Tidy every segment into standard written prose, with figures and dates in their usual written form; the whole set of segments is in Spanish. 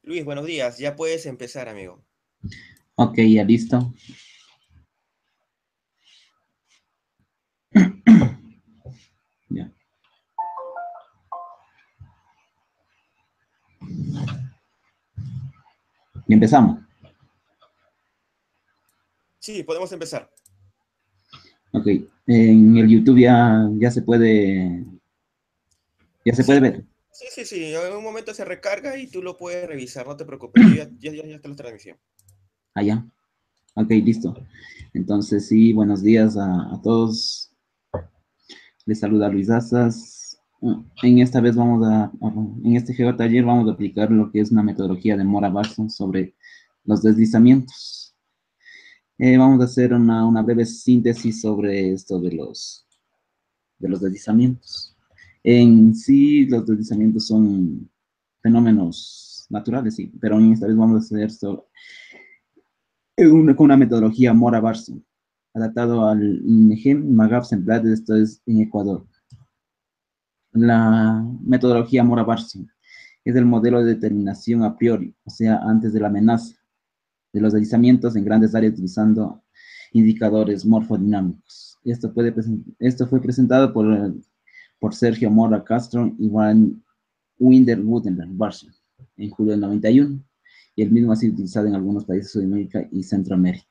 Luis, buenos días. Ya puedes empezar, amigo. Ok, ya listo. Ya. Y empezamos. Sí, podemos empezar. Ok. En el YouTube ya se puede Sí, ver. sí. En un momento se recarga y tú lo puedes revisar, no te preocupes. Yo ya está la transmisión. Allá. Ok, listo. Entonces, sí, buenos días a todos. Les saluda Luis Azas. En esta vez en este geotaller vamos a aplicar lo que es una metodología de Mora Barson sobre los deslizamientos. Vamos a hacer una breve síntesis sobre esto de los deslizamientos. En sí, los deslizamientos son fenómenos naturales, sí, pero en esta vez vamos a hacer esto con una metodología Mora Barson, adaptado al INEGEM Magab Semblad, esto es en Ecuador. La metodología Mora Barson es el modelo de determinación a priori, o sea, antes de la amenaza, de los deslizamientos en grandes áreas utilizando indicadores morfodinámicos. Esto fue presentado por Sergio Mora Castro y Van Winder Gutenberg Barson en julio del 91, y el mismo ha sido utilizado en algunos países de Sudamérica y Centroamérica.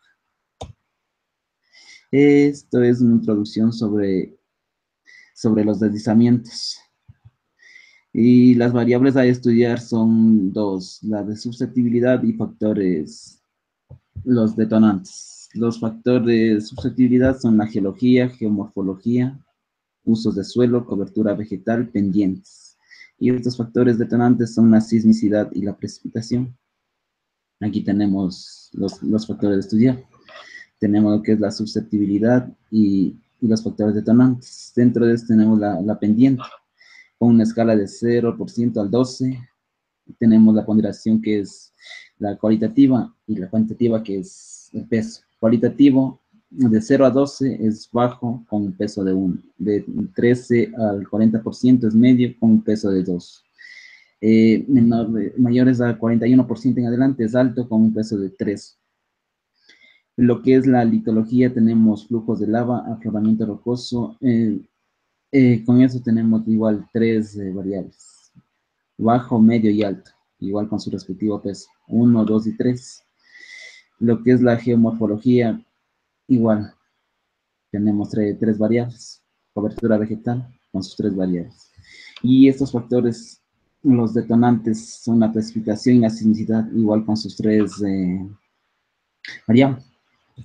Esto es una introducción sobre los deslizamientos. Y las variables a estudiar son dos, la de susceptibilidad y factores, los detonantes. Los factores de susceptibilidad son la geología, geomorfología, usos de suelo, cobertura vegetal, pendientes. Y estos factores detonantes son la sismicidad y la precipitación. Aquí tenemos los factores de estudiar. Tenemos lo que es la susceptibilidad y los factores detonantes. Dentro de esto tenemos la pendiente, con una escala de 0% al 12. Tenemos la ponderación, que es la cualitativa, y la cuantitativa, que es el peso. Cualitativo, de 0 a 12 es bajo, con un peso de 1. De 13 al 40% es medio, con un peso de 2. Mayores a 41% en adelante es alto, con un peso de 3. Lo que es la litología, tenemos flujos de lava, afloramiento rocoso. Con eso tenemos igual tres variables: bajo, medio y alto, igual con su respectivo peso: 1, 2 y 3. Lo que es la geomorfología, igual tenemos tres variables: cobertura vegetal con sus tres variables. Y estos factores, los detonantes, son la precipitación y la sismicidad, igual con sus tres variables.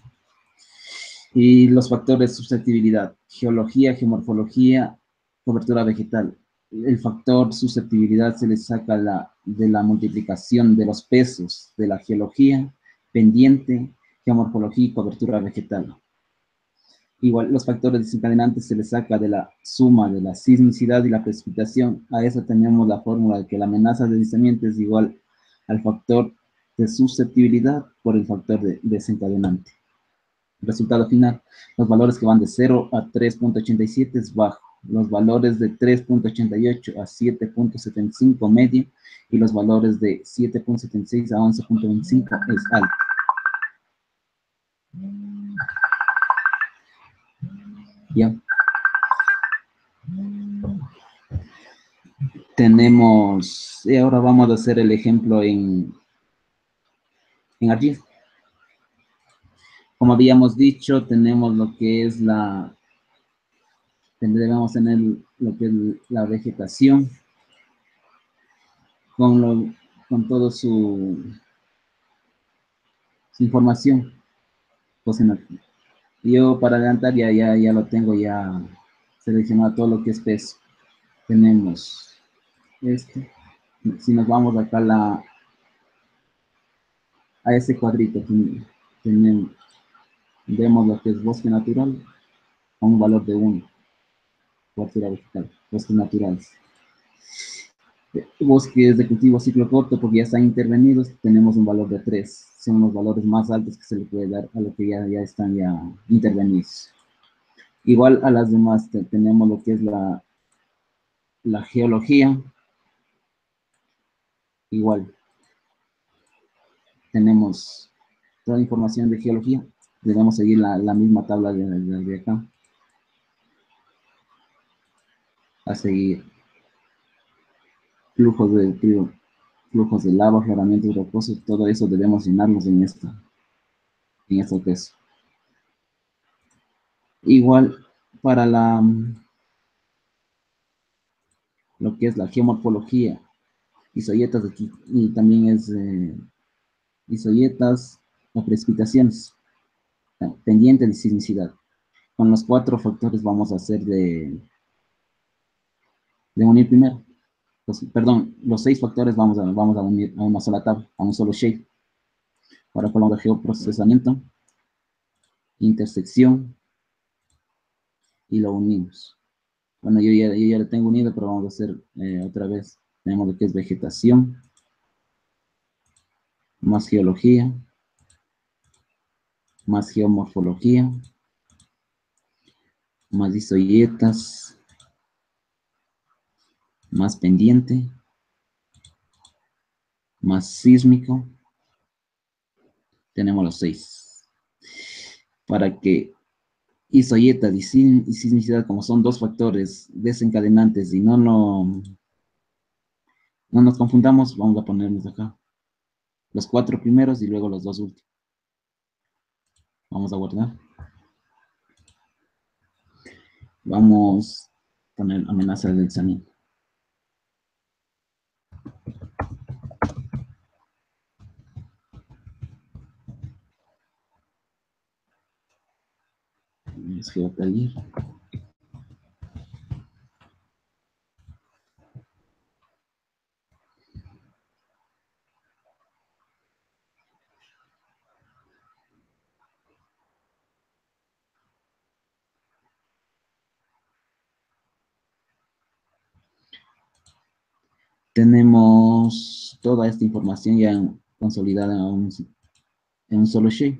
Y los factores de susceptibilidad: geología, geomorfología, cobertura vegetal. El factor susceptibilidad se le saca de la multiplicación de los pesos de la geología, pendiente, geomorfología y cobertura vegetal. Igual los factores desencadenantes se le saca de la suma de la sismicidad y la precipitación. A eso tenemos la fórmula de que la amenaza de deslizamiento es igual al factor de susceptibilidad por el factor desencadenante. Resultado final: los valores que van de 0 a 3.87 es bajo, los valores de 3.88 a 7.75 medio, y los valores de 7.76 a 11.25 es alto. Ya. Y ahora vamos a hacer el ejemplo en archivo. Como habíamos dicho, tenemos lo que es debemos tener lo que es la vegetación, con todo su información. Pues yo, para adelantar, ya lo tengo ya seleccionado todo lo que es peso. Tenemos este. Si nos vamos acá a ese cuadrito, tenemos, vemos lo que es bosque natural con un valor de 1, cobertura vegetal, bosques naturales. Bosques de cultivo ciclo corto, porque ya están intervenidos, tenemos un valor de 3. Son los valores más altos que se le puede dar a lo que ya están intervenidos. Igual a las demás tenemos lo que es la geología, igual tenemos toda la información de geología. Debemos seguir la misma tabla de acá. A seguir flujos de lava, afloramientos rocosos, todo eso debemos llenarlos en este peso. Igual para lo que es la geomorfología, isoyetas aquí, y también es isoyetas o precipitaciones, pendiente de sismicidad. Con los 4 factores vamos a hacer de unir primero. Los 6 factores vamos a unir a una sola tabla, a un solo shape. Ahora con el geoprocesamiento, intersección, y lo unimos. Bueno, yo ya lo tengo unido, pero vamos a hacer otra vez. Tenemos lo que es vegetación, más geología, más geomorfología, más isoyetas, más pendiente, más sísmico. Tenemos los 6. Para que isoyetas y sismicidad, como son 2 factores desencadenantes y no nos confundamos, vamos a ponernos acá los 4 primeros y luego los 2 últimos. Vamos a guardar. Vamos a poner amenaza de deslizamiento. Es geotaller. Tenemos toda esta información ya consolidada en un solo shape.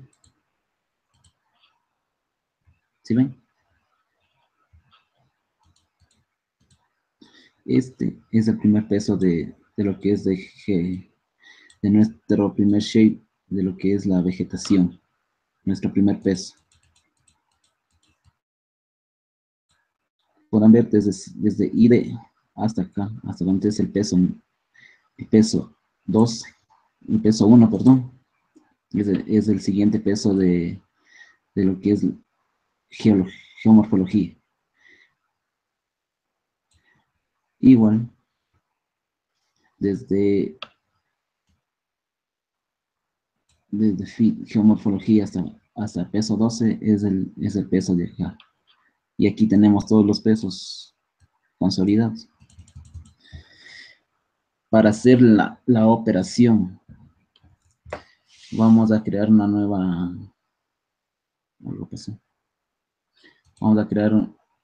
¿Sí ven? Este es el primer peso de lo que es de nuestro primer shape, de lo que es la vegetación. Nuestro primer peso. Podrán ver desde ID hasta acá, hasta donde es el peso 2, el peso 1, perdón. Es el siguiente peso de lo que es geomorfología. Igual, desde geomorfología hasta peso 12 es el peso de acá. Y aquí tenemos todos los pesos consolidados. Para hacer la operación, vamos a crear una nueva... Algo pasó. Vamos a crear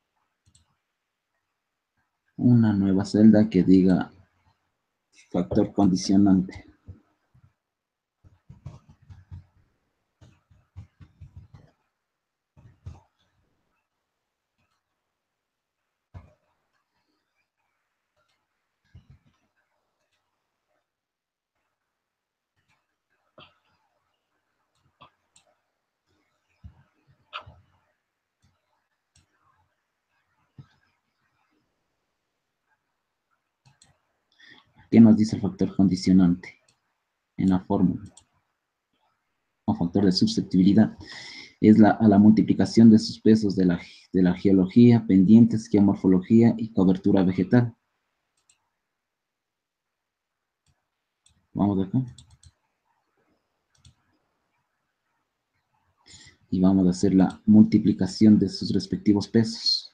una nueva celda que diga factor condicionante. ¿Qué nos dice el factor condicionante en la fórmula? O factor de susceptibilidad. Es a la multiplicación de sus pesos de la geología, pendientes, geomorfología y cobertura vegetal. Vamos acá. Y vamos a hacer la multiplicación de sus respectivos pesos.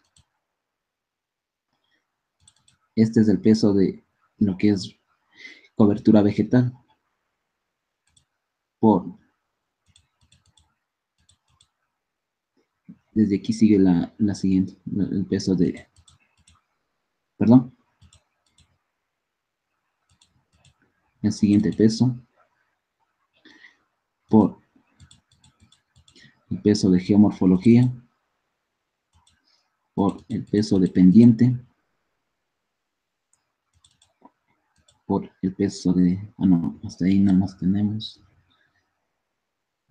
Este es el peso de lo que es cobertura vegetal por... Desde aquí sigue la siguiente, el peso de... Perdón. El siguiente peso por el peso de geomorfología, por el peso de pendiente, por el peso de... Ah, no, hasta ahí nada más tenemos.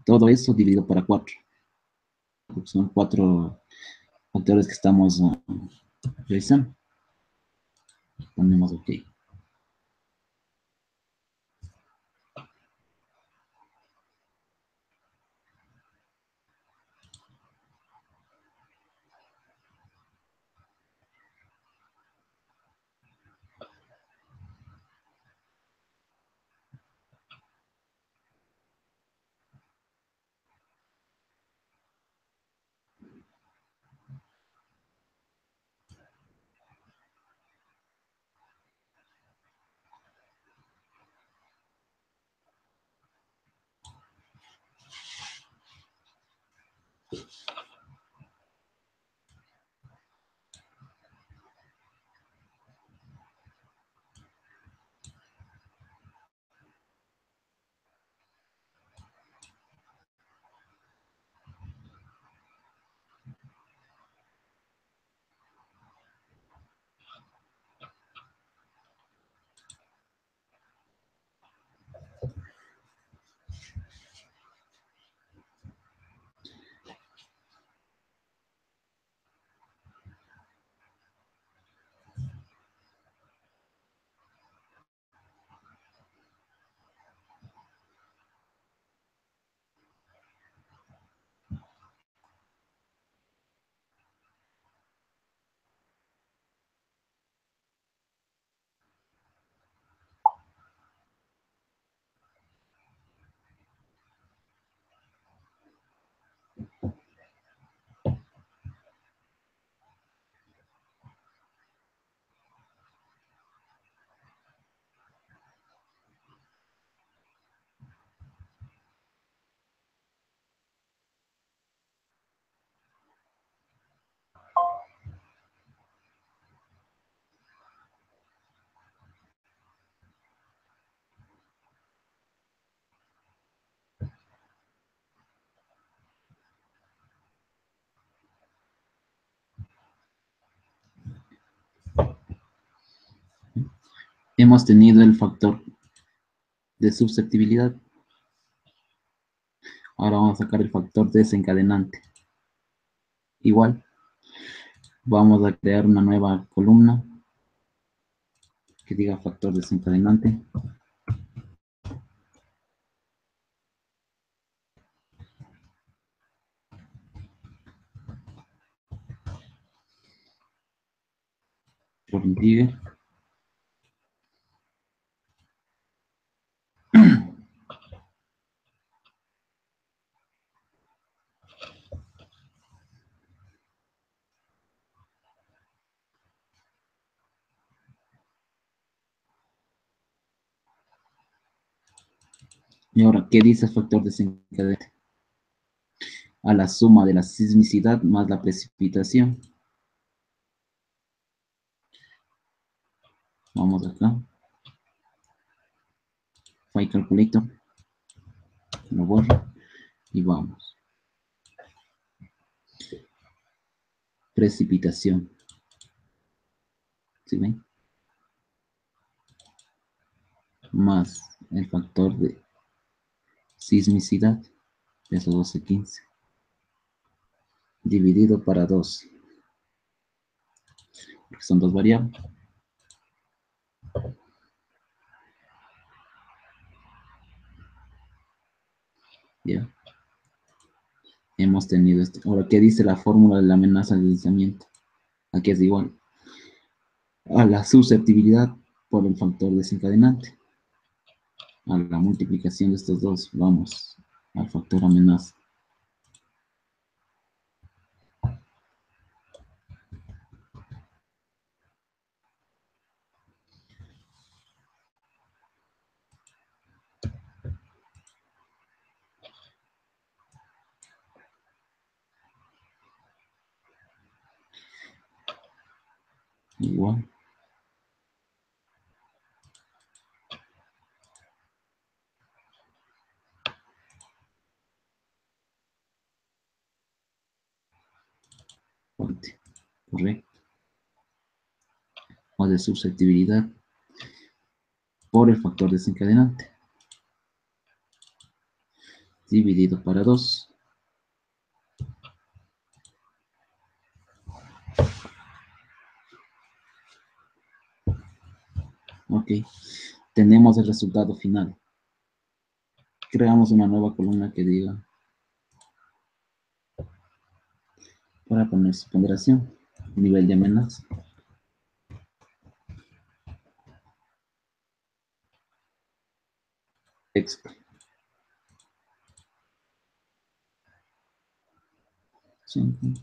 todo eso dividido para 4. Son 4 factores que estamos revisando. Ponemos OK. Hemos tenido el factor de susceptibilidad. Ahora vamos a sacar el factor desencadenante. Igual, vamos a crear una nueva columna que diga factor desencadenante. Por integer. Y ahora, ¿qué dice el factor desencadenante? A la suma de la sismicidad más la precipitación. Vamos acá. File Calculator. Lo borro. Y vamos. Precipitación. ¿Sí ven? Más el factor de sismicidad. Eso 1215. Dividido para 2. Porque son dos variables. Ya. Hemos tenido esto. Ahora, ¿qué dice la fórmula de la amenaza de deslizamiento? Aquí es igual a la susceptibilidad por el factor desencadenante. A la multiplicación de estos dos, vamos al factor amenaza. Igual. Fuente. Correcto. O de susceptibilidad por el factor desencadenante. dividido para 2. Ok, tenemos el resultado final. Creamos una nueva columna que diga, para poner su ponderación, nivel de amenaza. Texto. Sí.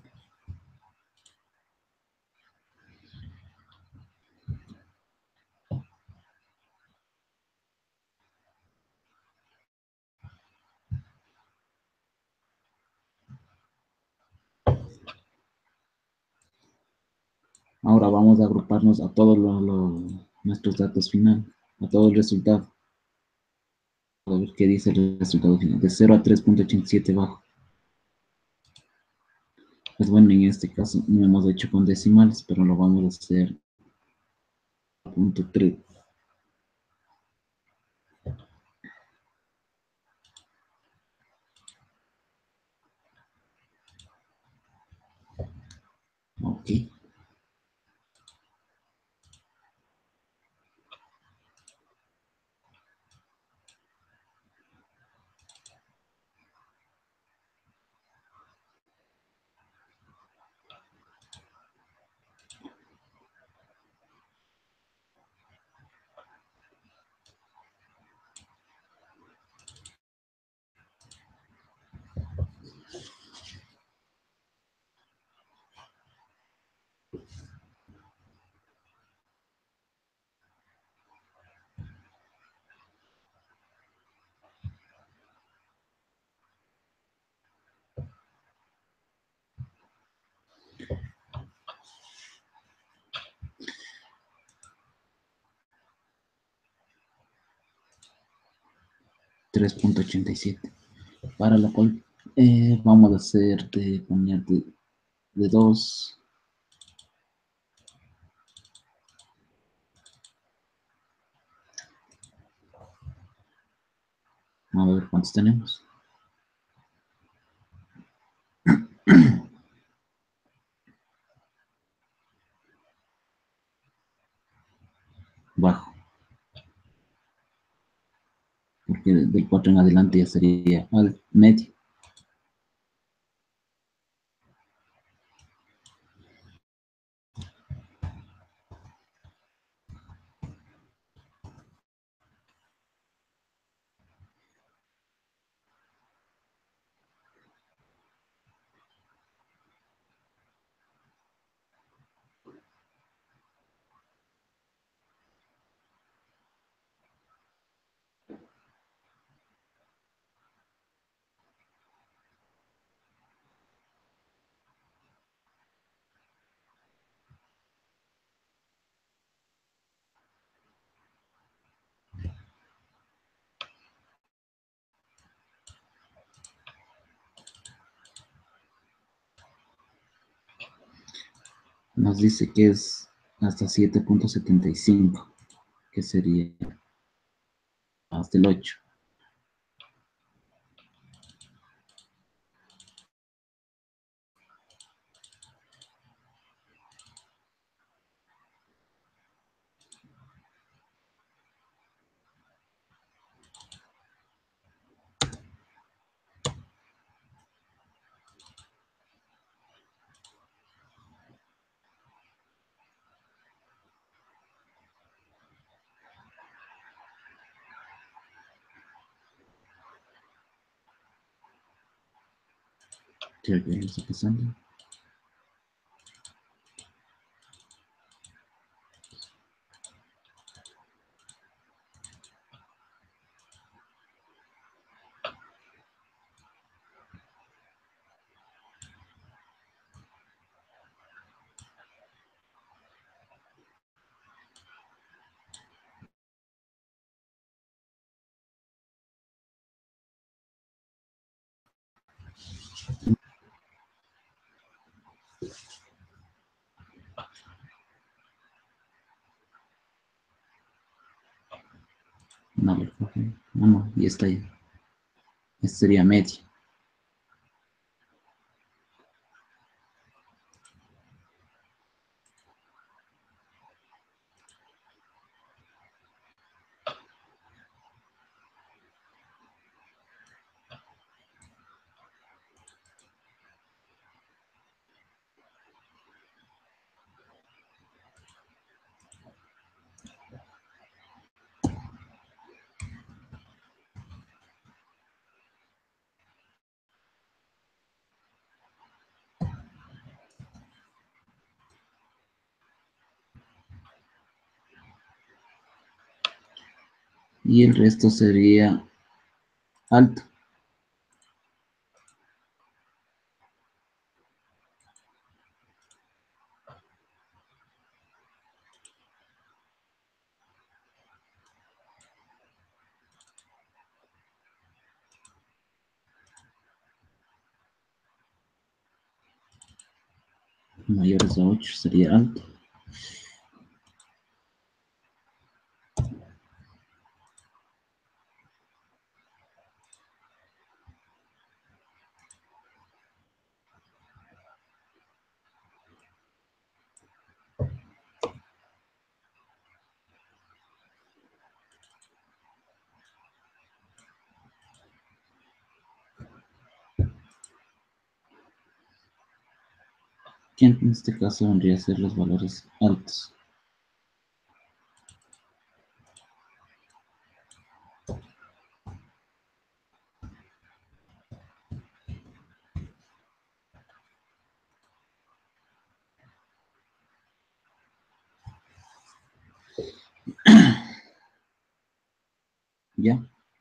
Ahora vamos a agruparnos a todos nuestros datos final, a todo el resultado. A ver qué dice el resultado final, de 0 a 3.87 bajo. Pues bueno, en este caso no hemos hecho con decimales, pero lo vamos a hacer a punto 3. Ok. $3.87. Para lo cual vamos a hacer de poner de 2. A ver cuántos tenemos. Bajo. Porque del 4 en adelante ya sería al medio. Nos dice que es hasta 7.75, que sería hasta el 8. Creo que lo está pasando. No, no, y está ahí. Esta sería media. Y el resto sería alto. Mayores a 8 sería alto. Que en este caso vendría a ser los valores altos. Ya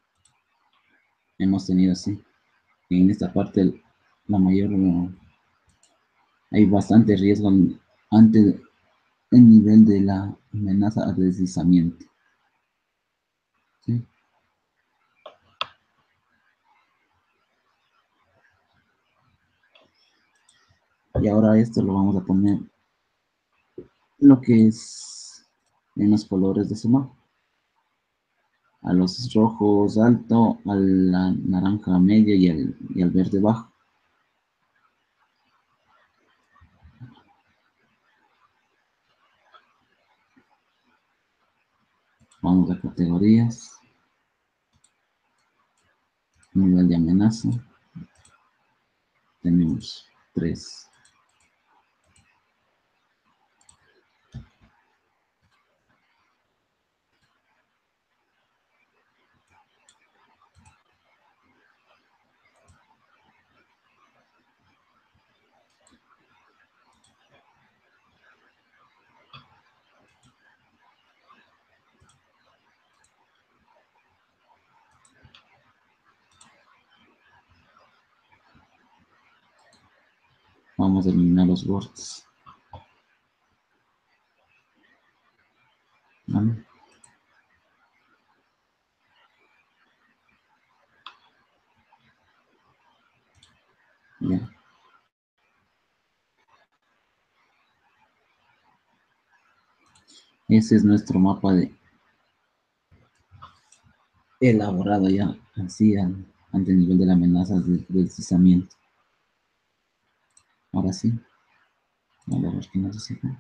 hemos tenido así. En esta parte, la mayor, hay bastante riesgo ante el nivel de la amenaza a deslizamiento. ¿Sí? Y ahora esto lo vamos a poner lo que es en los colores de su mapa. A los rojos alto, a la naranja media y al verde bajo. Vamos a categorías. Nivel de amenaza. Tenemos 3. Vamos a eliminar los bordes. ¿Vale? Ya. Ese es nuestro mapa elaborado ya, así ante el nivel de la amenaza de deslizamiento. Ahora sí. Vamos a ver qué nos dice acá.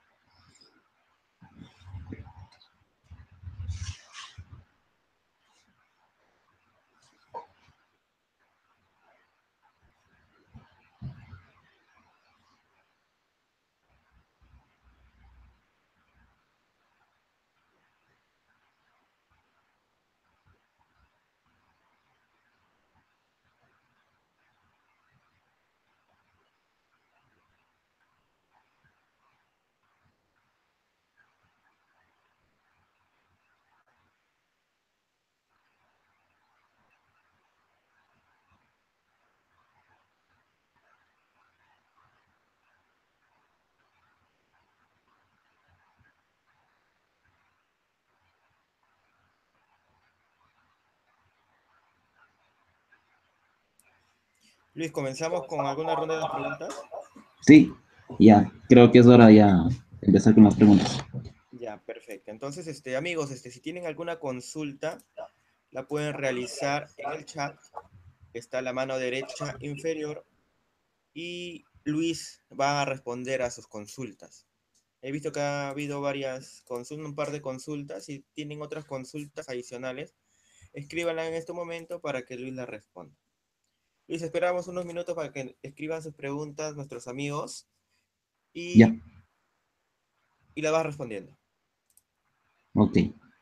Luis, comenzamos con alguna ronda de preguntas. Sí, ya, creo que es hora ya de empezar con las preguntas. Ya, perfecto. Entonces, amigos, si tienen alguna consulta, la pueden realizar en el chat está la mano derecha inferior y Luis va a responder a sus consultas. He visto que ha habido varias consultas, un par de consultas, y tienen otras consultas adicionales. Escríbanla en este momento para que Luis la responda. Luis, esperamos unos minutos para que escriban sus preguntas nuestros amigos Ya, y la vas respondiendo. ok.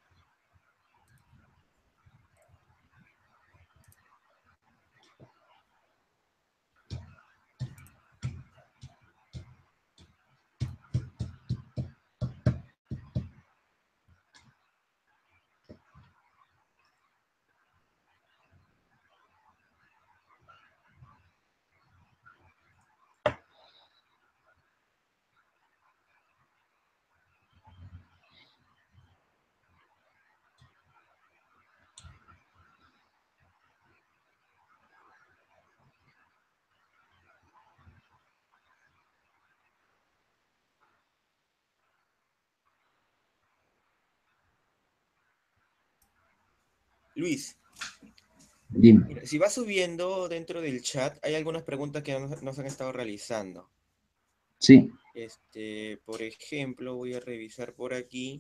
Luis, Dime. mira, si vas subiendo dentro del chat, hay algunas preguntas que nos han estado realizando. Sí, Por ejemplo, voy a revisar por aquí.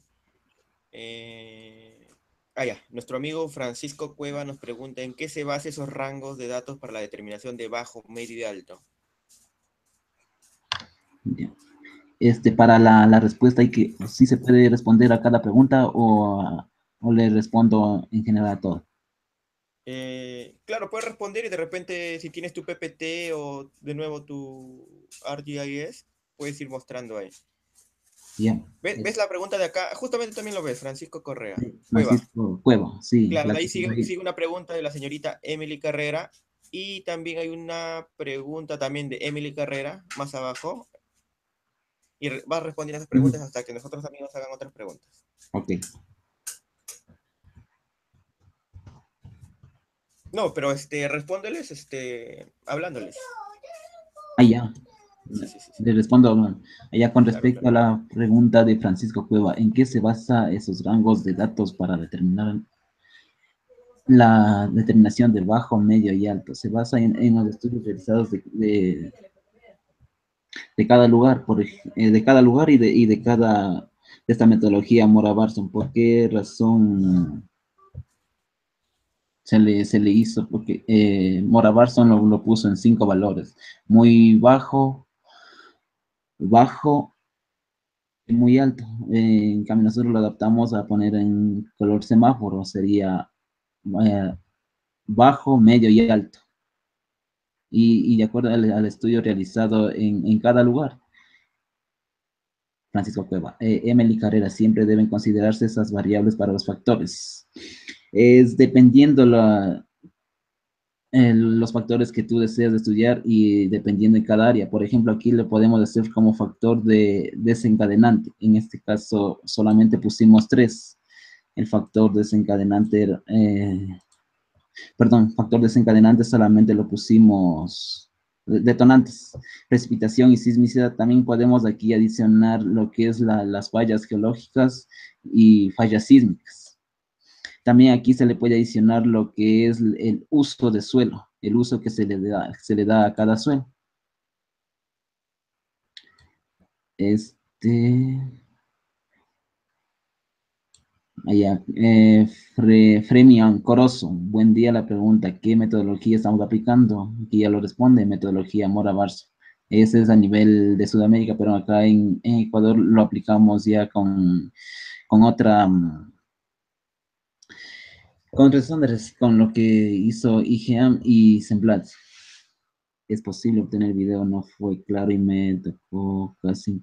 Ya. Nuestro amigo Francisco Cueva nos pregunta en qué se basan esos rangos de datos para la determinación de bajo, medio y alto. ya. Para la respuesta hay que, sí se puede responder a cada pregunta o le respondo en general a todo. Claro, puedes responder y de repente si tienes tu PPT o de nuevo tu ArcGIS, puedes ir mostrando ahí. Ya. ¿Ves la pregunta de acá? Justamente también lo ves, Francisco Correa. Cueva. Francisco Cueva, sí. Claro, La de ahí que sigue. sigue una pregunta de la señorita Emily Carrera y también hay una pregunta también de Emily Carrera más abajo y vas respondiendo esas preguntas hasta que nosotros amigos hagan otras preguntas. Ok. No, pero respóndeles hablándoles. Ya. Sí. Le respondo allá con Claro, respecto claro. a la pregunta de Francisco Cueva. ¿En qué se basa esos rangos de datos para determinar la determinación de bajo, medio y alto? Se basa en los estudios realizados de cada lugar, de cada lugar y de cada, de esta metodología Mora-Barson. ¿Por qué razón se le hizo? Porque Mora-Barson lo puso en 5 valores: muy bajo, bajo y muy alto. En cambio, nosotros lo adaptamos a poner en color semáforo, sería eh, bajo, medio y alto. Y de acuerdo al estudio realizado en cada lugar. Francisco Cueva. Emily Carrera, siempre deben considerarse esas variables para los factores. Es dependiendo los factores que tú deseas estudiar y dependiendo de cada área. Por ejemplo, aquí le podemos decir como factor de desencadenante. En este caso, solamente pusimos 3. El factor desencadenante, factor desencadenante solamente lo pusimos detonantes, precipitación y sismicidad. También podemos aquí adicionar lo que es las fallas geológicas y fallas sísmicas. También aquí se le puede adicionar lo que es el uso de suelo, el uso que se le da a cada suelo. Allá, Fremian Corozo, buen día. La pregunta: ¿qué metodología estamos aplicando? Aquí ya lo responde: metodología Mora Barso. Ese es a nivel de Sudamérica, pero acá en Ecuador lo aplicamos ya con otra, con lo que hizo IGEAM y Semblat. Es posible obtener el video, no fue claro y me tocó casi.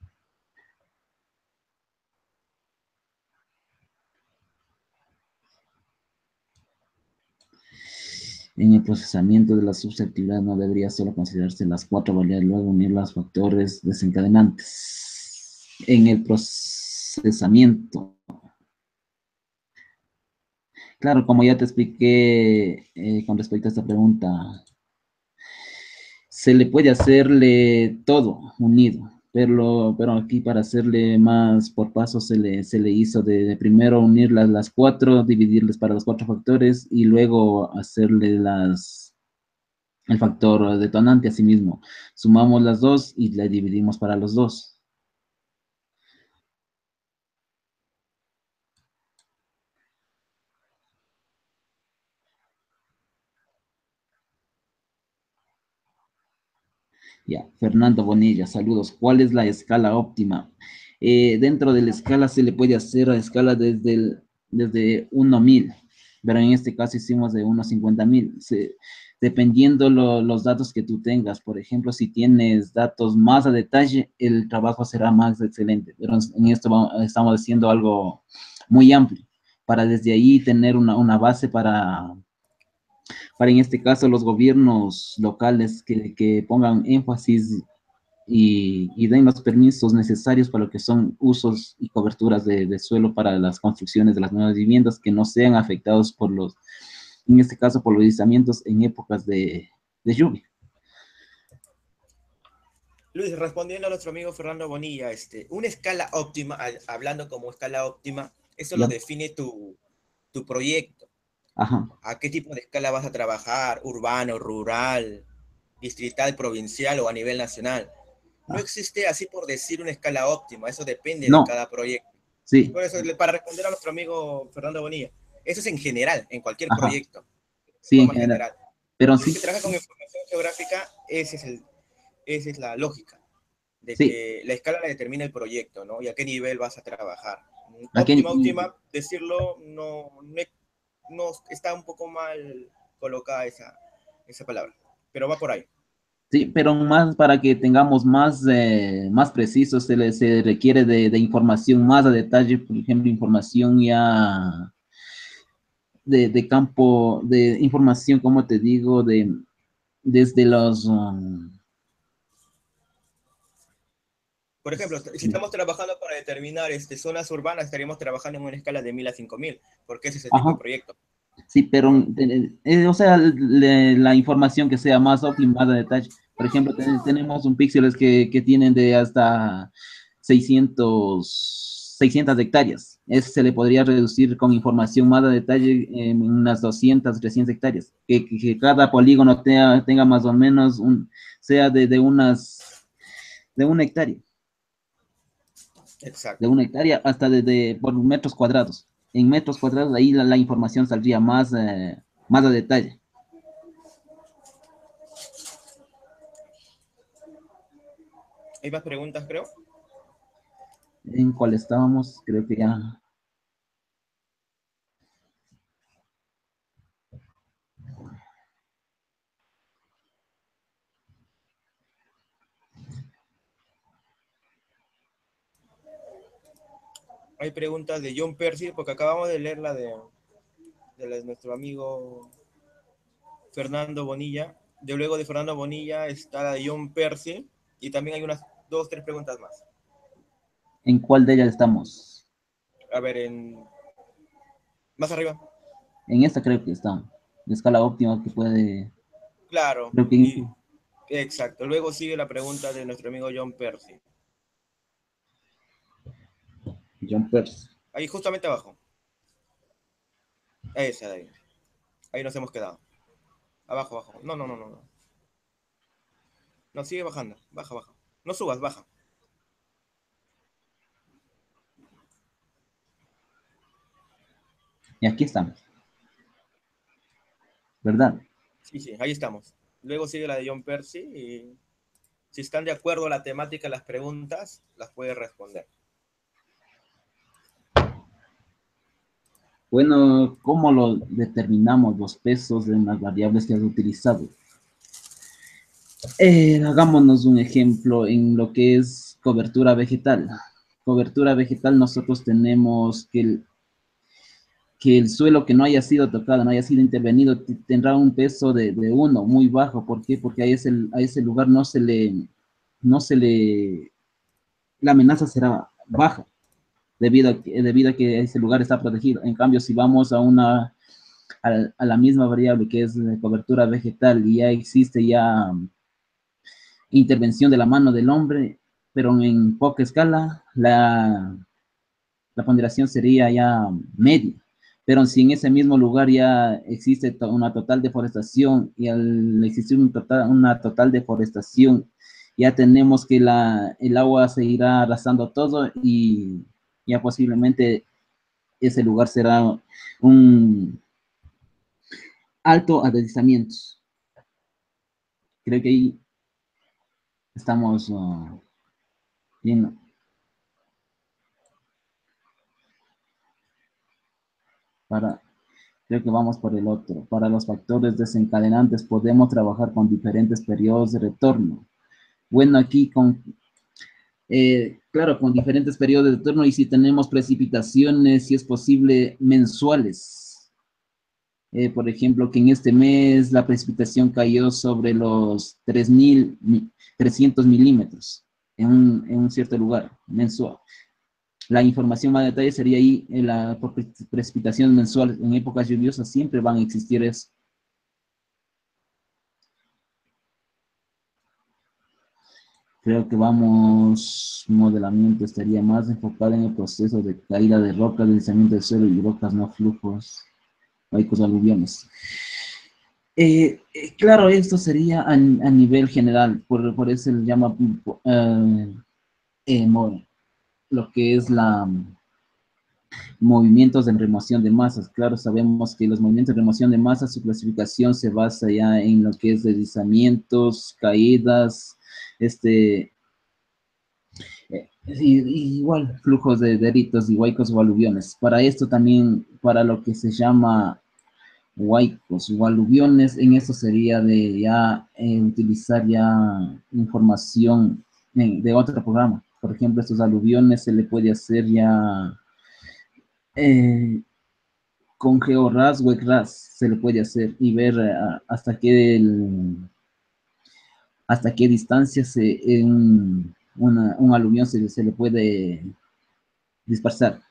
En el procesamiento de la susceptibilidad no debería solo considerarse las 4 variables, luego unir los factores desencadenantes. En el procesamiento, claro, como ya te expliqué con respecto a esta pregunta, se le puede hacerle todo unido, pero aquí para hacerle más por paso se le hizo de primero unir las 4, dividirles para los 4 factores y luego hacerle las el factor detonante asimismo. Sumamos las dos y le dividimos para los dos. Ya, Fernando Bonilla, saludos. ¿Cuál es la escala óptima? Dentro de la escala se le puede hacer a escala desde 1.000, pero en este caso hicimos de 1 a 50.000. Dependiendo los datos que tú tengas, por ejemplo, si tienes datos más a detalle, el trabajo será más excelente. Pero en esto estamos haciendo algo muy amplio, para desde ahí tener una base para en este caso los gobiernos locales que pongan énfasis y den los permisos necesarios para lo que son usos y coberturas de suelo para las construcciones de las nuevas viviendas que no sean afectados por en este caso, por los deslizamientos en épocas de lluvia. Luis, respondiendo a nuestro amigo Fernando Bonilla, una escala óptima, hablando como escala óptima, eso lo ¿Ya? define tu proyecto. Ajá, ¿A qué tipo de escala vas a trabajar? ¿Urbano, rural, distrital, provincial o a nivel nacional? No ah, existe así por decir una escala óptima, eso depende de no, cada proyecto. sí, Por eso, para responder a nuestro amigo Fernando Bonilla, eso es en general, en cualquier ajá, proyecto, de sí, en forma general, general. pero Y los sí, que trabajan con información geográfica, esa es la lógica, de sí, que la escala la determina el proyecto, ¿no? Y a qué nivel vas a trabajar. aquí, Óptima, decirlo, no está un poco mal colocada esa palabra, pero va por ahí. sí, pero más para que tengamos más preciso, se requiere de información más a detalle, por ejemplo, información ya de campo, de información, como te digo, desde los... Por ejemplo, si estamos trabajando para determinar zonas urbanas, estaríamos trabajando en una escala de 1000 a 5000, porque ese es el tipo de ajá, proyecto, sí, pero, ¿no? o sea, la información que sea más óptima, más a detalle. Por ejemplo, tenemos un píxeles que tienen de hasta 600 hectáreas. Ese se le podría reducir con información más a detalle en unas 200, 300 hectáreas. Que cada polígono tenga más o menos sea de una hectárea, de Exacto. una hectárea hasta por metros cuadrados. En metros cuadrados, ahí la información saldría más a detalle. ¿Hay más preguntas, creo? ¿En cuál estábamos? Creo que ya. Hay preguntas de John Percy, porque acabamos de leer nuestro amigo Fernando Bonilla. De luego de Fernando Bonilla está la de John Percy, y también hay unas dos, tres preguntas más. ¿En cuál de ellas estamos? A ver, más arriba. En esta creo que está. La escala óptima que puede. Claro, Creo que y exacto. Luego sigue la pregunta de nuestro amigo John Percy. John Peirce. Ahí justamente abajo. Esa de ahí. Ahí nos hemos quedado. Abajo, abajo. No, no, no, no, no. No, sigue bajando. Baja, baja. No subas, baja. Y aquí estamos, ¿verdad? Sí, sí, ahí estamos. Luego sigue la de John Percy y si están de acuerdo a la temática de las preguntas, las puede responder. Bueno, ¿cómo lo determinamos los pesos de las variables que has utilizado? Hagámonos un ejemplo en lo que es cobertura vegetal. Cobertura vegetal, nosotros tenemos que el suelo que no haya sido tocado, no haya sido intervenido, tendrá un peso de 1, muy bajo. ¿Por qué? Porque a ese lugar no se le, la amenaza será baja, debido a que ese lugar está protegido. En cambio, si vamos a la misma variable que es de cobertura vegetal y ya existe intervención de la mano del hombre, pero en poca escala, la ponderación sería ya media. Pero si en ese mismo lugar ya existe una total deforestación y al existir una total deforestación, ya tenemos que el agua se irá arrasando todo y ya posiblemente ese lugar será un alto a deslizamientos. Creo que ahí estamos bien. Creo que vamos por el otro. Para los factores desencadenantes podemos trabajar con diferentes periodos de retorno. Bueno, aquí claro, con diferentes periodos de retorno y si tenemos precipitaciones, si es posible, mensuales. Por ejemplo, que en este mes la precipitación cayó sobre los 3.300 milímetros en un cierto lugar mensual. La información más de detalle sería ahí en la precipitación mensual. En épocas lluviosas siempre van a existir eso. Creo que modelamiento estaría más enfocado en el proceso de caída de rocas, deslizamiento del suelo y rocas no flujos, huecos aluviones. Claro, esto sería a nivel general, por eso se le llama lo que es la movimientos de remoción de masas. Claro, sabemos que los movimientos de remoción de masas, su clasificación se basa ya en lo que es deslizamientos, caídas, igual flujos de deritos y huaicos o aluviones. Para esto también, para lo que se llama huaicos o aluviones, en eso sería de ya utilizar ya información de otro programa. Por ejemplo, estos aluviones se le puede hacer ya con GeoRAS o ECRAS se le puede hacer y ver hasta qué distancia un aluvión se le puede dispersar.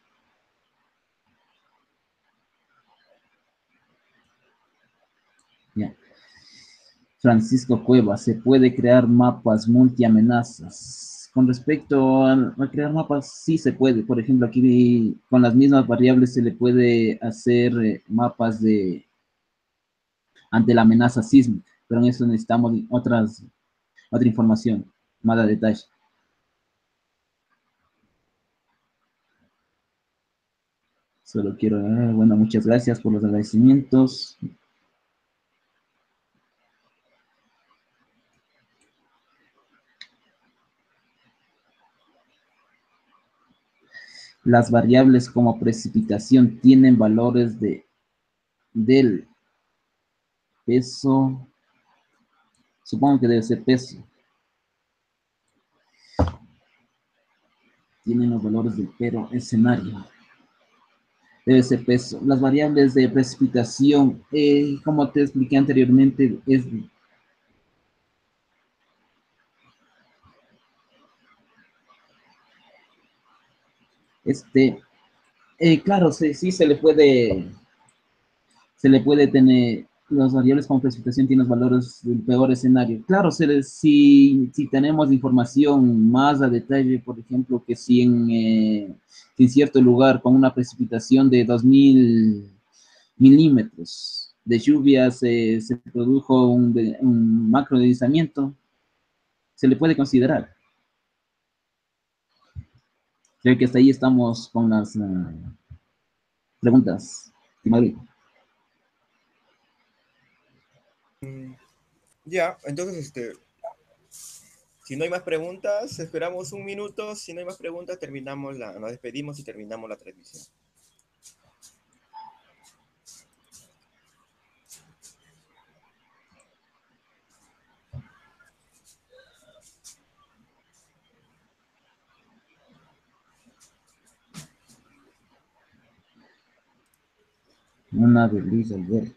Ya. Francisco Cueva, se puede crear mapas multiamenazas. Con respecto a crear mapas, sí se puede. Por ejemplo, aquí con las mismas variables se le puede hacer mapas ante la amenaza sísmica, pero en eso necesitamos otra información, más a detalle. Solo quiero, bueno, muchas gracias por los agradecimientos. Las variables como precipitación tienen valores del peso, supongo que debe ser peso. Tienen los valores del pero escenario. Debe ser peso. Las variables de precipitación, como te expliqué anteriormente, claro, sí se le puede tener, las variables como precipitación tienen los valores del peor escenario. Claro, si tenemos información más a detalle, por ejemplo, que si en cierto lugar con una precipitación de 2.000 milímetros de lluvia se produjo un macro deslizamiento, se le puede considerar. Creo que hasta ahí estamos con las preguntas. Madrid. Ya, entonces, si no hay más preguntas, esperamos un minuto. Si no hay más preguntas, nos despedimos y terminamos la transmisión. Una de Luis Alberto.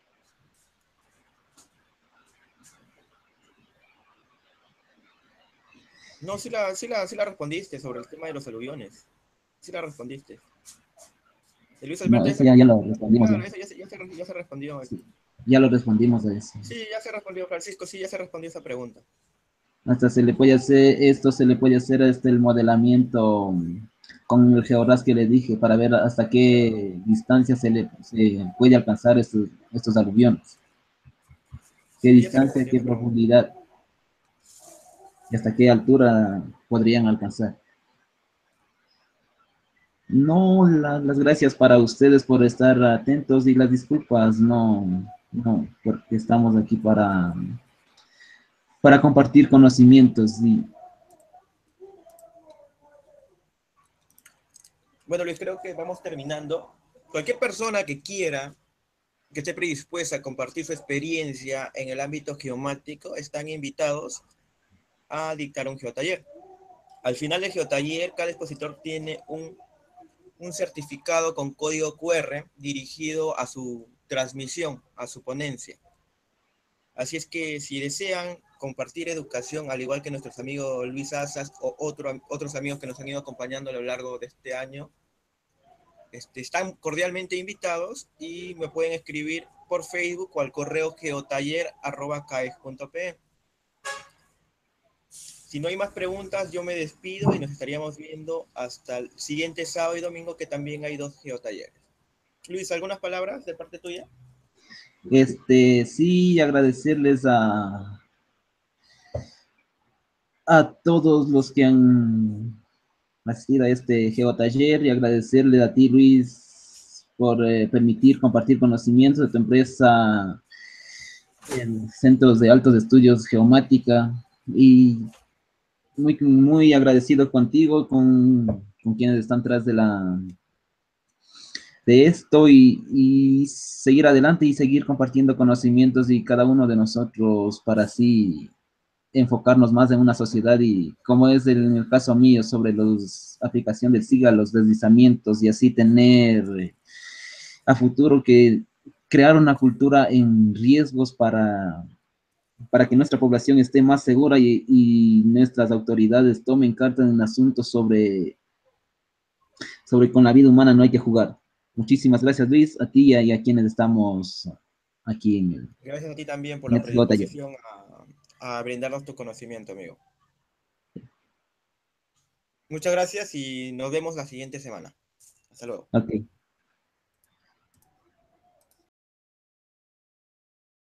No, sí la respondiste sobre el tema de los aluviones. Sí la respondiste. El Luis No, Alberto ese ya lo respondimos. claro, eso ya se respondió. Sí, ya lo respondimos a eso. Sí, ya se respondió, Francisco, sí, ya se respondió esa pregunta. Hasta se le puede hacer, esto se le puede hacer el modelamiento con el GeoRAS que le dije para ver hasta qué distancia se puede alcanzar estos aluviones. Qué Sí, ya se distancia, respondió qué esa pregunta. profundidad y hasta qué altura podrían alcanzar. No, las gracias para ustedes por estar atentos y las disculpas, no, porque estamos aquí para compartir conocimientos y Bueno, Luis, creo que vamos terminando. Cualquier persona que quiera, que esté predispuesta a compartir su experiencia en el ámbito geomático, están invitados a dictar un geotaller. Al final del geotaller, cada expositor tiene un certificado con código QR dirigido a su transmisión, a su ponencia. Así es que si desean compartir educación, al igual que nuestros amigos Luis Asas o otros amigos que nos han ido acompañando a lo largo de este año, están cordialmente invitados y me pueden escribir por Facebook o al correo geotaller@caes.pe. Si no hay más preguntas, yo me despido y nos estaríamos viendo hasta el siguiente sábado y domingo, que también hay 2 geotalleres. Luis, ¿algunas palabras de parte tuya? sí agradecerles a todos los que han asistido a este geotaller y agradecerle a ti, Luis, por permitir compartir conocimientos de tu empresa en Centros de Altos Estudios Geomática y muy agradecido contigo, con quienes están tras de esto y seguir adelante y seguir compartiendo conocimientos y cada uno de nosotros para así enfocarnos más en una sociedad y como es en el caso mío sobre la aplicación del SIGA, los deslizamientos y así tener a futuro que crear una cultura en riesgos para que nuestra población esté más segura y nuestras autoridades tomen cartas en asuntos sobre con la vida humana no hay que jugar. Muchísimas gracias, Luis, a ti y a quienes estamos aquí Gracias a ti también por en la este taller. predisposición a brindarnos tu conocimiento, amigo. Muchas gracias y nos vemos la siguiente semana. Hasta luego. Ok.